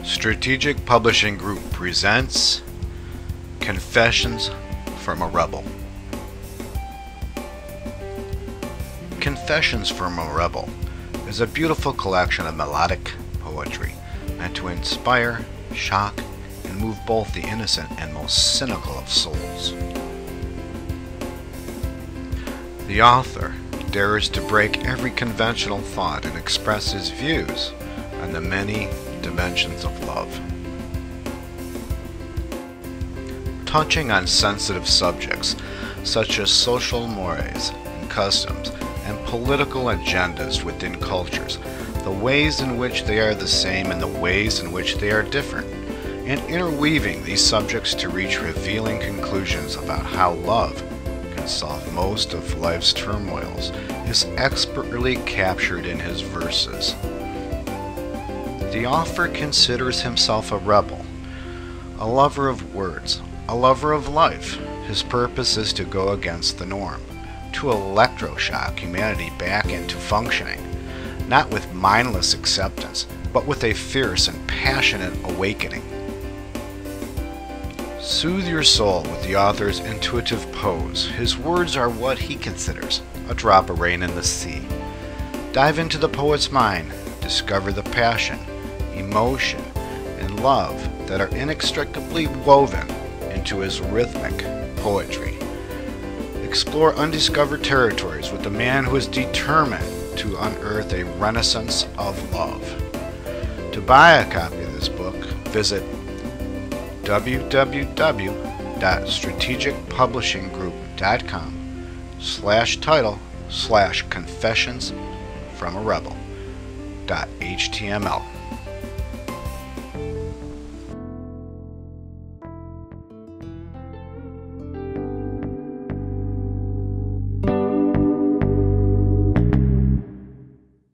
Strategic Publishing Group presents Confessions from a Rebel. Confessions from a Rebel is a beautiful collection of melodic poetry meant to inspire, shock, and move both the innocent and most cynical of souls. The author dares to break every conventional thought and express his views on the many dimensions of love. Touching on sensitive subjects such as social mores and customs and political agendas within cultures, the ways in which they are the same and the ways in which they are different, and interweaving these subjects to reach revealing conclusions about how love can solve most of life's turmoils is expertly captured in his verses. The author considers himself a rebel, a lover of words, a lover of life. His purpose is to go against the norm, to electroshock humanity back into functioning, not with mindless acceptance, but with a fierce and passionate awakening. Soothe your soul with the author's intuitive pose. His words are what he considers a drop of rain in the sea. Dive into the poet's mind, discover the passion, emotion, and love that are inextricably woven into his rhythmic poetry. Explore undiscovered territories with a man who is determined to unearth a renaissance of love. To buy a copy of this book, visit www.strategicpublishinggroup.com/title/confessionsfromarebel.html.